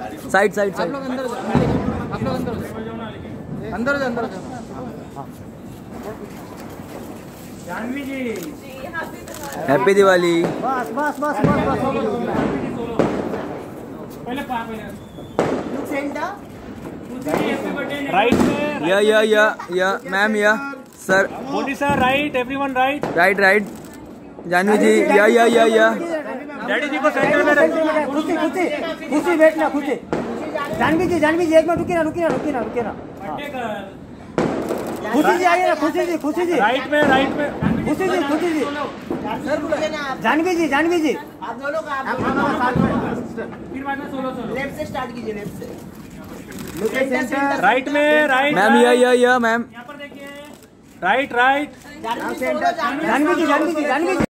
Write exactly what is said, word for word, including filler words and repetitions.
Side side आप लोग अंदर जाओ, आप लोग अंदर जाओ, अंदर जाओ, अंदर जाओ। जानवी जी हैप्पी दिवाली। बस बस बस बस बस पहले पा पहले सेंटर राइट में या yeah yeah yeah ma'am yeah sir Modi sir right everyone right right right Janhvi ji yeah yeah yeah या डैडी जी को सेंटर में रखो। खुशी खुशी खुशी बैठना खुशी। जानवी जी जानवी जी एक मिनट रुकी ना रुकी ना रुकी ना रुकी ना। खुशी जी आइए ना खुशी जी खुशी जी राइट में राइट में खुशी जी खुशी जी जानवी जी जानवी जी आप दोनों का आप फिर बाद में सोलो सोलो लेफ्ट से स्टार्ट कीजिए, लेफ्ट से। राइट में right ma'am yeah yeah yeah ma'am यहाँ पर देखिए राइट राइट जानवी जी, जानवी जी जानवी जी जानवी जी